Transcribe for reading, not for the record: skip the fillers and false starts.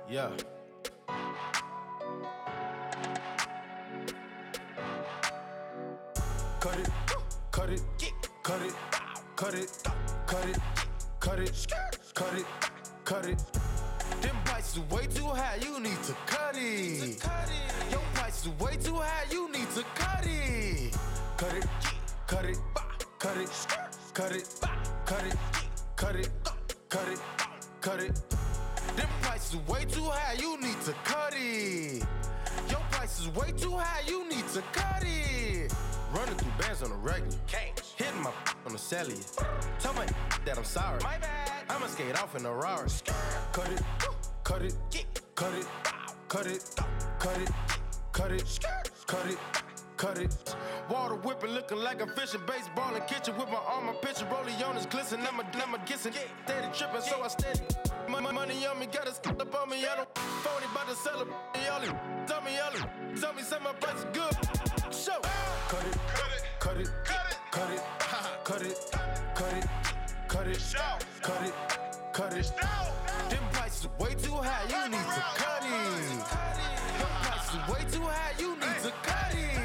Yeah. Cut it, cut it, cut it, cut it, cut it, cut it, cut it, cut it. Them prices are way too high, you need to cut it. Your prices are way too high, you need to cut it. Cut it, cut it, cut it, cut it, cut it, cut it, cut it, cut it. Them prices are way too high, you need to cut it. Your prices are way too high, you need to cut it. Running through bands on the regular, hitting my on the cellular. Tell my that I'm sorry, my bad. I'ma skate off in a Rari. Cut it, cut it, cut it, cut it, cut it, cut it, cut it, cut it. Water whipping, looking like I'm fishing. Baseball in kitchen with my arm, my pitcher. Rollie on is glisten, I'm a guessing. Steady tripping, so I steady. Money on me, got a skip up on me. I don't phony, bout to sell it. Tell me, say my price is good. Show. Cut it, cut it, cut it, cut it, cut it, cut it, cut it, cut it, cut it. Them prices are way too high, you need to cut it. Them prices are way too high, you need to cut it.